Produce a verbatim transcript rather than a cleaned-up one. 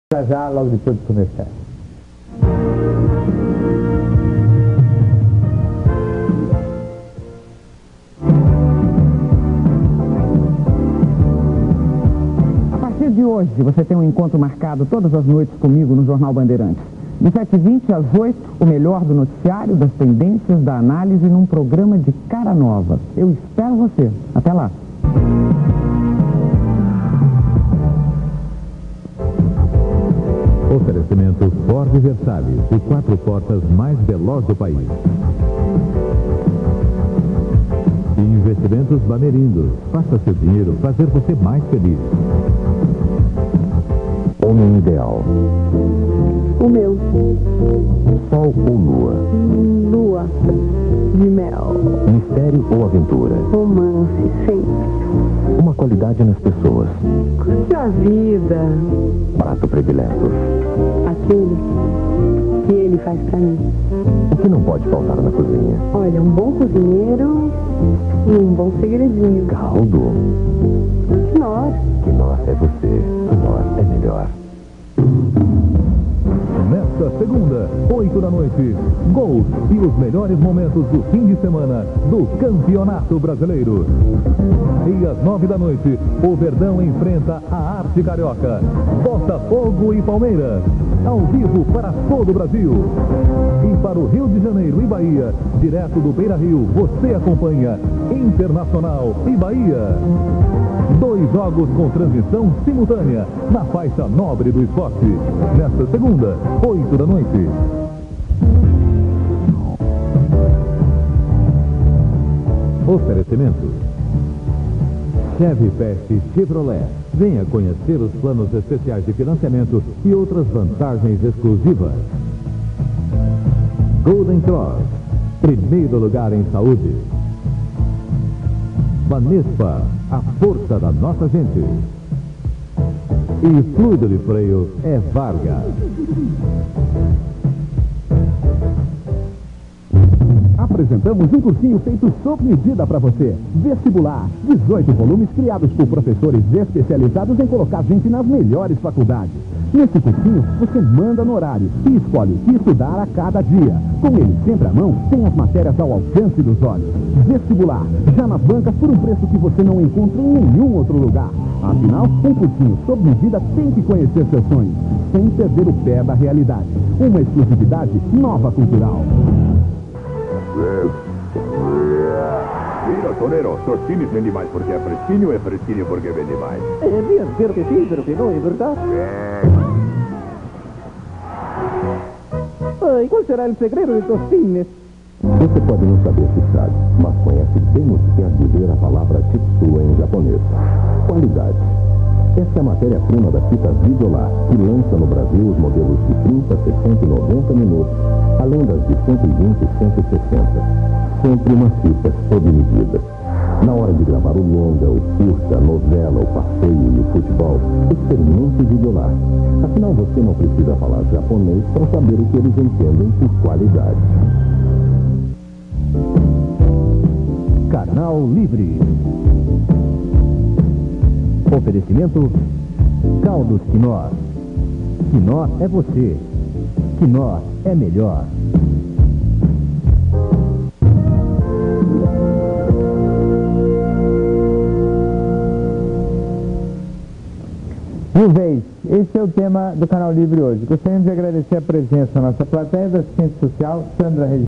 Já já, logo depois do comercial. A partir de hoje, você tem um encontro marcado todas as noites comigo no Jornal Bandeirantes. De sete e vinte às oito, o melhor do noticiário, das tendências, da análise, num programa de cara nova. Eu espero você. Até lá. Oferecimento Ford Versalhes, o quatro portas mais veloz do país. Investimentos Bamerindos, faça seu dinheiro fazer você mais feliz. Homem ideal. O meu. Sol ou lua? Lua de mel. Mistério ou aventura? Romance, sempre. Uma qualidade nas pessoas. Curte a vida. Prato predileto. Aquele que ele faz pra mim. O que não pode faltar na cozinha? Olha, um bom cozinheiro e um bom segredinho. Caldo. Quinor. Quinor é você. Quinor é melhor. Nesta segunda, oito da noite, gols e os melhores momentos do fim de semana do Campeonato Brasileiro. E às nove da noite, o Verdão enfrenta a Arte Carioca, Botafogo e Palmeiras, ao vivo para todo o Brasil. E para o Rio de Janeiro e Bahia, direto do Beira-Rio, você acompanha Internacional e Bahia. Dois jogos com transmissão simultânea na faixa nobre do esporte. Nesta segunda, oito da noite. Oferecimento Chevy Peste Chevrolet. Venha conhecer os planos especiais de financiamento e outras vantagens exclusivas. Golden Cross, primeiro lugar em saúde. Banespa, a força da nossa gente. E fluido de freio é Vargas. Apresentamos um cursinho feito sob medida para você. Vestibular. dezoito volumes criados por professores especializados em colocar gente nas melhores faculdades. Nesse cursinho, você manda no horário e escolhe o que estudar a cada dia. Com ele sempre à mão, tem as matérias ao alcance dos olhos. Vestibular. Já nas bancas por um preço que você não encontra em nenhum outro lugar. Afinal, um cursinho sob medida tem que conhecer seus sonhos, sem perder o pé da realidade. Uma exclusividade Nova Cultural. Mira, Tonero, Tostines vende mais porque é fresquinho, é fresquinho porque vende mais. É bien, pero que sí, pero que no, é verdade? Ai, qual será o segredo de Tostines? Você pode não saber se sabe, mas conhece bem o que quer dizer a palavra Chitsu em japonês. Qualidade. Essa é a matéria-prima da fita Videolar, que lança no Brasil os modelos de trinta, sessenta e noventa minutos, além das de cento e vinte e cento e sessenta. Sempre uma fita sob medida. Na hora de gravar o longa, o curta, a novela, o passeio e o futebol, experimente Videolar. Afinal, você não precisa falar japonês para saber o que eles entendem por qualidade. Canal Livre. Oferecimento Caldos Quinor. Quinor é você. Quinor é melhor. Mil vezes, esse é o tema do Canal Livre hoje. Gostaríamos de agradecer a presença da nossa plateia da assistente social, Sandra Regina.